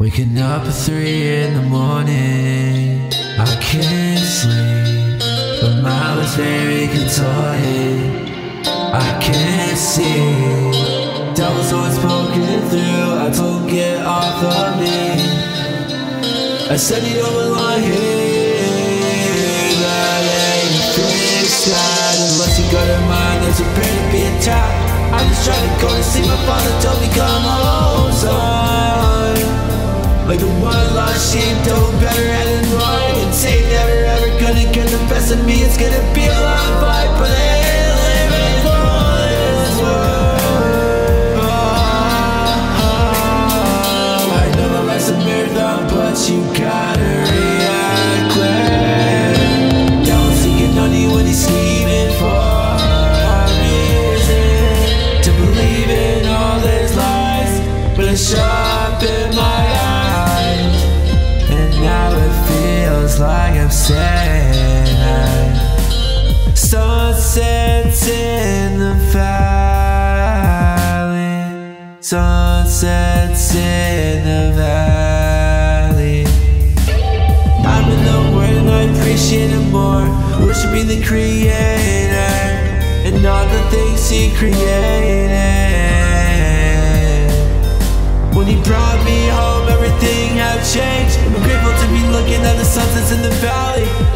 Waking up at 3 in the morning, I can't sleep. My mind was very contorted, I can't see. Devil's always poking through, I told him get off of me. I said you don't belong here, that ain't fixed that. Unless you got a mind that's prepared to be attacked. I just tried to go to sleep, my father told me come home, son. Like the one lost sheep, don't better head and run. And say never ever gonna get the best of me. It's gonna be a long fight, but I ain't living for this world. I know that life's a marathon, but you gotta react quick. Devil's seeking on you when he's scheming for a reason to believe in all his lies, but it's sharp in my eyes. Now it feels like I'm saying sunsets in the valley, sunsets in the valley. I'm in the word and I appreciate it more, worshiping the Creator and all the things He created. When He brought me home, everything had changed. I'm grateful to be looking at the sunsets in the valley.